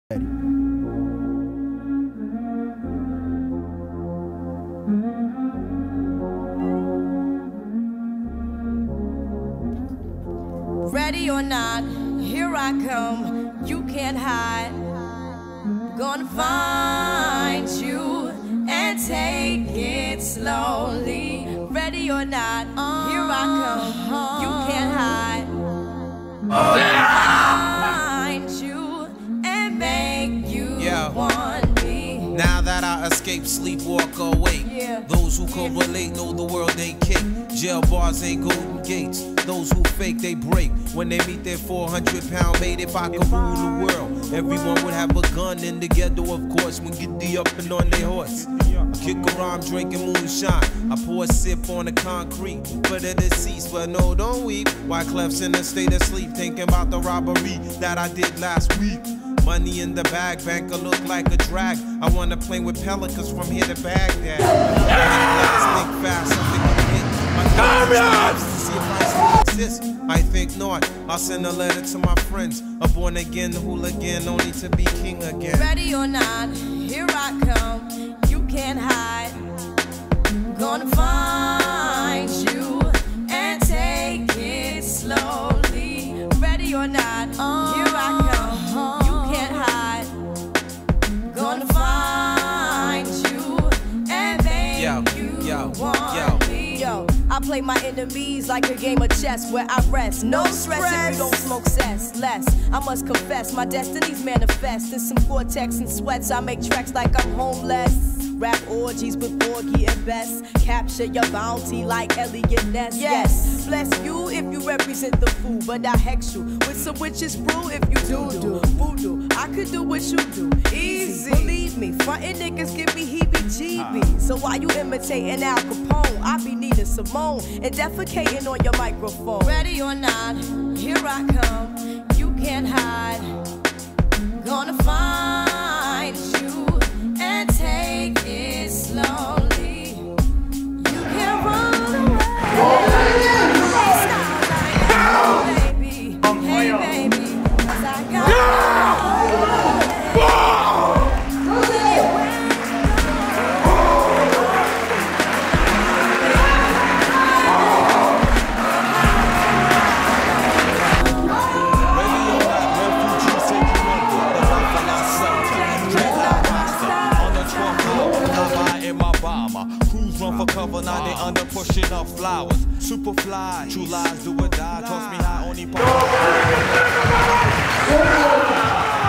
Ready or not, here I come, you can't hide. Gonna find you and take it slowly. Ready or not, here I come, you can't hide. Find you and make you want me. Now that I escape, sleep, walk awake. Those who can relate know the world ain't cake. Jail bars ain't golden gates. Those who fake, they break when they meet their 400-pound mate. If I could rule the world, everyone would have a gun in the ghetto, of course, when get the up and on their horse. I kick around drinking moonshine. I pour a sip on the concrete for the deceased, but no, don't weep. Wyclef's in a state of sleep, thinking about the robbery that I did last week. Money in the bag, banker look like a drag. I wanna play with pelicans from here to Baghdad. Think fast, something gonna hit. I think not. I'll send a letter to my friends. A born again hooligan, only to be king again. Ready or not, here I come. You can't hide. Gonna find you and take it slowly. Ready or not, here I come. You can't hide. Gonna find you and make you want me. Yo, I play my enemies like a game of chess where I rest. No stress if you don't smoke cess. Less, I must confess, my destinies manifest. In some Cortex and sweats, I make tracks like I'm homeless. Rap orgies with Borgie and Best. Capture your bounty like Elliot Ness. Yes, bless you if you represent the fool, but I hex you with some witches brew if you do voodoo. I could do what you do, easy. Believe me, frontin' niggas give me heebie-jeebies. So why you imitating Al Capone? I be needing Simone and defecating on your microphone. Ready or not, here I come. You can't hide. Gonna find you and take it slowly. You can't run away. Stop, baby. Hey, baby. 'Cause I got Run for cover, now they under pushing up flowers. Superfly, true lies do or die. Toss me high, only